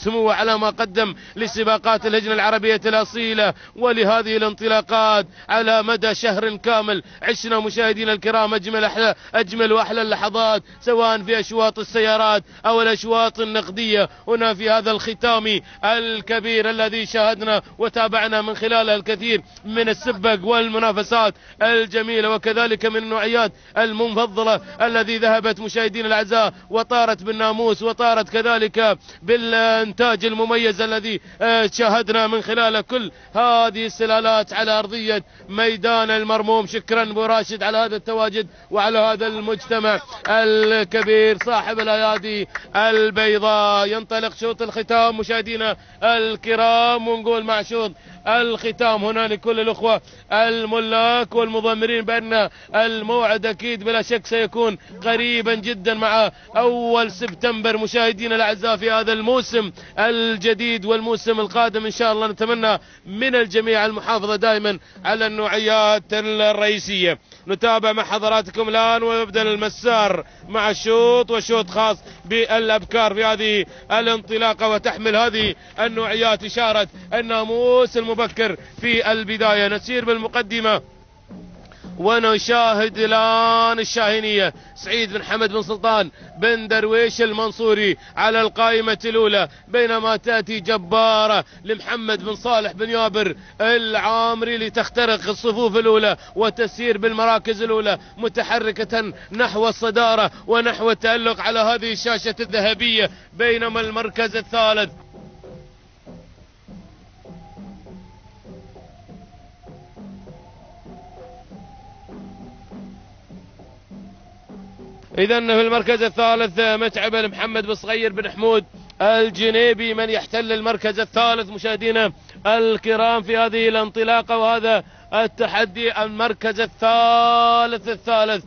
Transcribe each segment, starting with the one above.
سموه على ما قدم لسباقات اللجنة العربية الأصيلة ولهذه الانطلاقات على مدى شهر كامل. عشنا مشاهدينا الكرام أجمل وأحلى اللحظات سواء في أشواط السيارات أو الأشواط النقدية هنا في هذا الختام الكبير الذي شاهدنا وتابعنا من خلاله الكثير من السباق والمنافسات الجميلة وكذلك من النوعيات المفضلة الذي ذهبت مشاهدينا الأعزاء وطارت بالناموس وطارت كذلك بالإنتاج المميز الذي شاهدنا من خلال كل هذه السلالات على أرضية ميدان المرموم. شكرا أبو راشد على هذا التواجد وعلى هذا المجتمع الكبير صاحب الأيادي البيضاء. ينطلق شوط الختام مشاهدينا الكرام ونقول مع شوط الختام هنا لكل الأخوة الملاك والمضمرين بأن الموعد أكيد بلا شك سيكون قريبا جدا مع أول سبتمبر مشاهدينا الأعزاء في هذا الموسم الجديد والموسم القادم إن شاء الله. نتمنى من الجميع المحافظة دائما على النوعيات الرئيسية. نتابع مع حضراتكم الآن ويبدأ المسار مع شوط وشوط خاص بالأبكار في هذه الانطلاقة وتحمل هذه النوعيات إشارة الناموس المبكر في البداية. نسير بالمقدمة ونشاهد الآن الشاهينية سعيد بن حمد بن سلطان بن درويش المنصوري على القائمة الأولى بينما تأتي جبارة لمحمد بن صالح بن يابر العامري لتخترق الصفوف الأولى وتسير بالمراكز الأولى متحركة نحو الصدارة ونحو التألق على هذه الشاشة الذهبية. بينما المركز الثالث إذن في المركز الثالث متعب محمد بن صغير بن حمود الجنيبي من يحتل المركز الثالث مشاهدينا الكرام في هذه الانطلاقة وهذا التحدي. المركز الثالث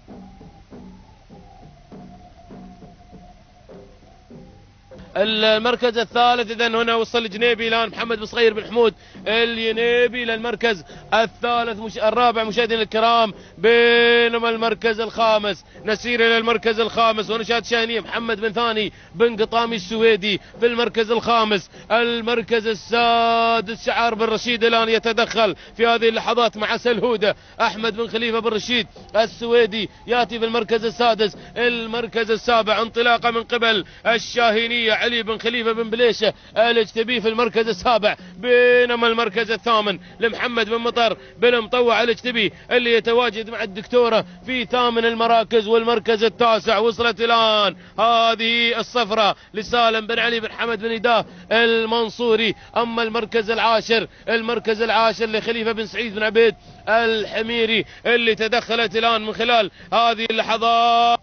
المركز الثالث. إذن هنا وصل الجنيبي الآن محمد بن صغير بن حمود الجنيبي للمركز الثالث الرابع مشاهدينا الكرام. بينما المركز الخامس نسير إلى المركز الخامس ونشاهد شاهينية محمد بن ثاني بن قطامي السويدي في المركز الخامس. المركز السادس شعار بن رشيد الآن يتدخل في هذه اللحظات مع سلهودة أحمد بن خليفة بن رشيد السويدي يأتي في المركز السادس. المركز السابع انطلاقة من قبل الشاهينية علي بن خليفة بن بليشة الاجتبي في المركز السابع. بينما المركز الثامن لمحمد بن مطر بن مطوع الاجتبي اللي يتواجد مع الدكتورة في ثامن المراكز. والمركز التاسع وصلت الآن هذه الصفرة لسالم بن علي بن حمد بن إداه المنصوري. أما المركز العاشر لخليفة بن سعيد بن عبيد الحميري اللي تدخلت الآن من خلال هذه اللحظات.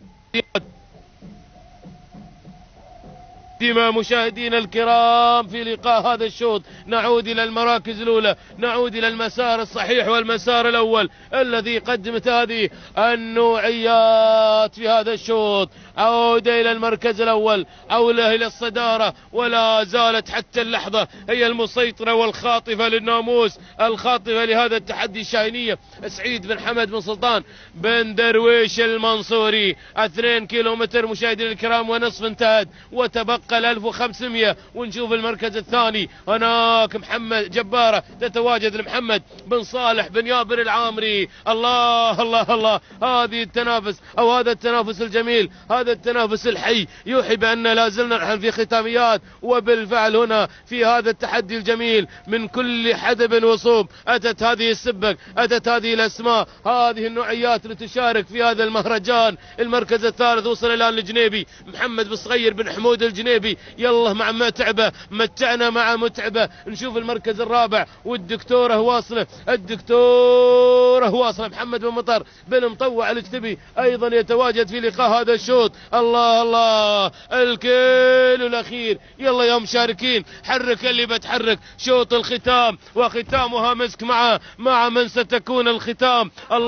مشاهدينا الكرام في لقاء هذا الشوط نعود إلى المراكز الأولى، نعود إلى المسار الصحيح والمسار الأول الذي قدمت هذه النوعيات في هذا الشوط. عودة إلى المركز الأول، عودة إلى الصدارة، ولا زالت حتى اللحظة هي المسيطرة والخاطفة للناموس، الخاطفة لهذا التحدي الشاهينية سعيد بن حمد بن سلطان بن درويش المنصوري. 2 كيلومتر مشاهدينا الكرام ونصف انتهت وتبقى 1500. ونشوف المركز الثاني هناك محمد جبارة تتواجد لمحمد بن صالح بن يابر العامري. الله الله الله، هذه التنافس أو هذا التنافس الجميل، هذا التنافس الحي يوحي بأن لا زلنا نحن في ختاميات. وبالفعل هنا في هذا التحدي الجميل من كل حدب وصوب أتت هذه السبق، أتت هذه الأسماء، هذه النوعيات لتشارك في هذا المهرجان. المركز الثالث وصل الآن لجنيبي محمد بن صغير بن حمود الجنيبي. يلا مع متعبة، متعنا مع متعبة. نشوف المركز الرابع والدكتورة واصلة، الدكتورة واصلة محمد بن مطر بن مطوع الاجتبي أيضا يتواجد في لقاء هذا الشوط. الله الله، الكيلو الأخير. يلا يا مشاركين حرك اللي بتحرك. شوط الختام وختامها مسك مع من ستكون الختام.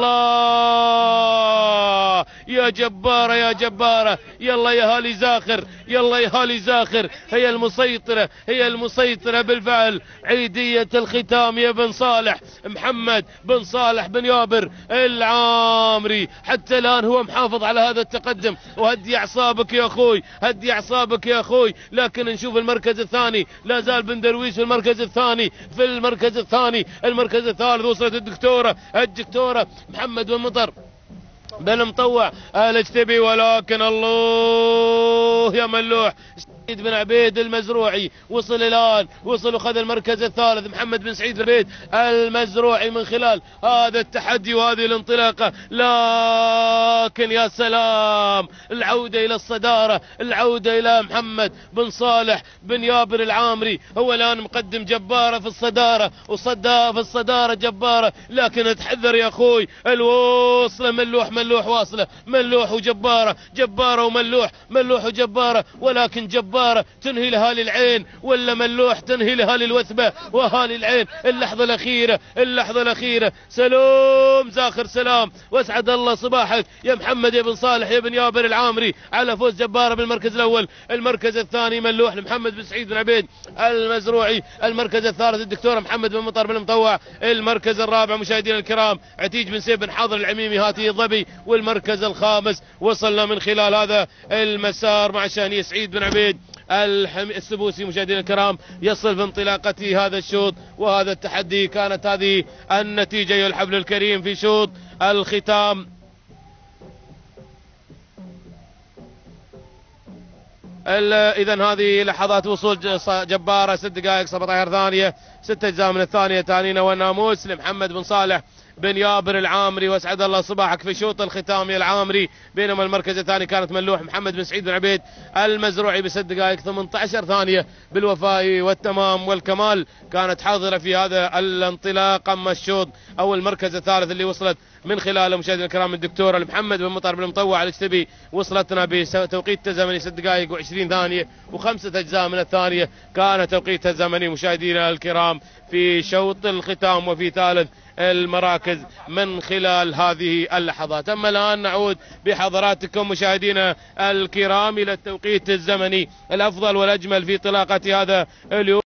الله يا جبارة يا جبارة. يلا يا هالي زاخر، يلا يا هالي زاخر، هي المسيطرة، هي المسيطرة بالفعل. عيدية الختام يا بن صالح محمد بن صالح بن يابر العامري. حتى الآن هو محافظ على هذا التقدم وهذه هدي أعصابك يا أخوي، هدي أعصابك يا أخوي. لكن نشوف المركز الثاني، لا زال بن درويش في المركز الثاني، في المركز الثاني. المركز الثالث وصلت الدكتورة محمد بن مطر بن مطوع الاجتبي، ولكن الله يا ملوح سعيد بن عبيد المزروعي وصل الآن، وصل وخذ المركز الثالث. محمد بن سعيد بن عبيد المزروعي من خلال هذا التحدي وهذه الانطلاقة. لكن يا سلام، العودة إلى الصدارة، العودة إلى محمد بن صالح بن يابر العامري. هو الآن مقدم جبارة في الصدارة، وصدى في الصدارة جبارة. لكن اتحذر يا أخوي، الوصلة ملوح واصلة، ملوح وجبارة، جبارة وملوح، ملوح وجبارة. ولكن جبارة تنهي لهالي العين، ولا ملوح تنهي لهالي الوثبة وهالي العين. اللحظة الأخيرة. سلام زاخر سلام، واسعد الله صباحك يا محمد يا بن صالح يا بن يابر العامري على فوز جبارة بالمركز الأول. المركز الثاني ملوح لمحمد بن سعيد بن عبيد المزروعي. المركز الثالث الدكتور محمد بن مطر بن مطوع. المركز الرابع مشاهدينا الكرام عتيج بن سيف بن حاضر العميمي هاتي الظبي. والمركز الخامس وصلنا من خلال هذا المسار مع شاني سعيد بن عبيد السبوسي. مشاهدينا الكرام يصل في انطلاقته هذا الشوط وهذا التحدي. كانت هذه النتيجة أيها الحفل الكريم في شوط الختام. إذا هذه لحظات وصول جبارة 6 دقائق 17 ثانية، 6 أجزاء من الثانية. تانينا والناموس لمحمد بن صالح بن يابر العامري، واسعد الله صباحك في شوط الختام يا العامري. بينما المركز الثاني كانت ملوح محمد بن سعيد بن عبيد المزروعي ب6 دقائق 18 ثانية بالوفاء والتمام والكمال. كانت حاضرة في هذا الانطلاق. اما الشوط او المركز الثالث اللي وصلت من خلاله مشاهدينا الكرام الدكتورة محمد بن مطر بن مطوع الاجتبي، وصلتنا بتوقيت الزمني 6 دقائق و20 ثانية و5 أجزاء من الثانية. كان توقيتها الزمني مشاهدينا الكرام في شوط الختام وفي ثالث المراكز من خلال هذه اللحظات. أما الآن نعود بحضراتكم مشاهدينا الكرام إلى التوقيت الزمني الأفضل والأجمل في انطلاقة هذا اليوم.